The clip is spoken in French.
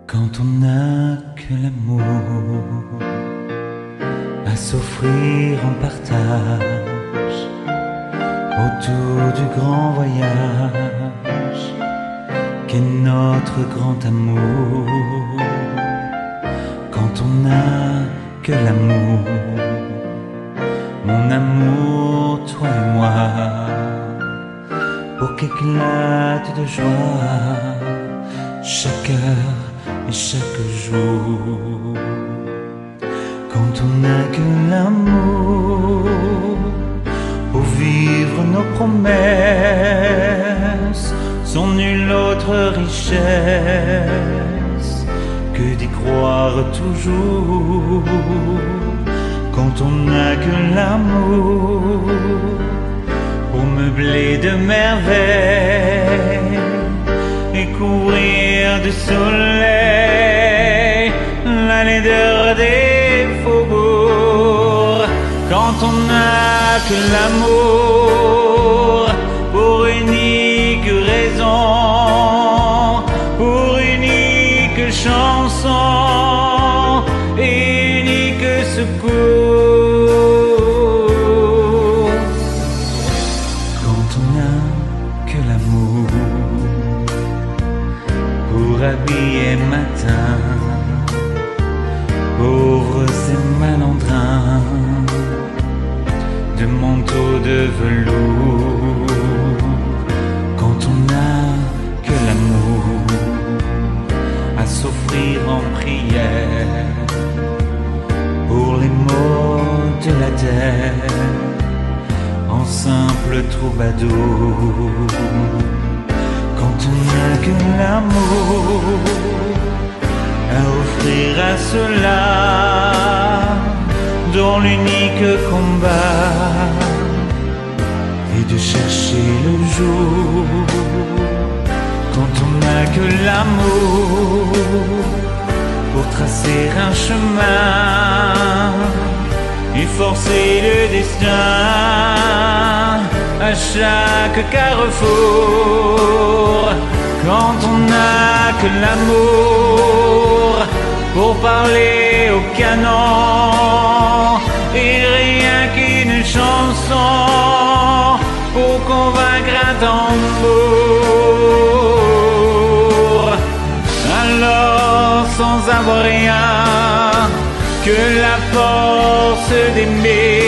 Quand on n'a que l'amour à s'offrir en partage autour du grand voyage qu'est notre grand amour. Quand on n'a que l'amour, mon amour, toi et moi, pour qu'éclate de joie chaque heure et chaque jour. Quand on n'a que l'amour pour vivre nos promesses, sans nulle autre richesse que d'y croire toujours. Quand on n'a que l'amour pour meubler de merveilles et couvrir de soleil la laideur des faubourgs. Quand on n'a que l'amour pour unique raison, pour unique chanson et unique secours. Quand on n'a que l'amour pour habiller matin pauvres et malandrins de manteaux de velours. Quand on n'a que l'amour à s'offrir en prière pour les maux de la terre en simple troubadour. Quand on n'a que l'amour à offrir à ceux-là dont l'unique combat est de chercher le jour. Quand on n'a que l'amour pour tracer un chemin et forcer le destin à chaque carrefour. Quand on n'a que l'amour pour parler au canon et rien qu'une chanson pour convaincre un tambour. Alors sans avoir rien que la force d'aimer,